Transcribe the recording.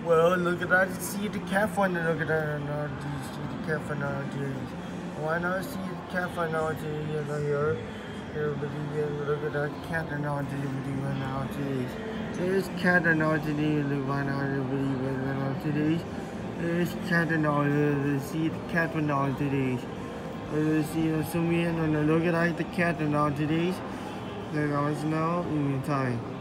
Well, look at that. See the cat for now. Look at that. See the cat for now. Why not see the cat for now? Here. Everybody, look at that cat and all. There's cat and all today. Look at everybody. There's cat and all. See the cat and all today. See the zoom in and look at the cat and all today. Look at us now in time.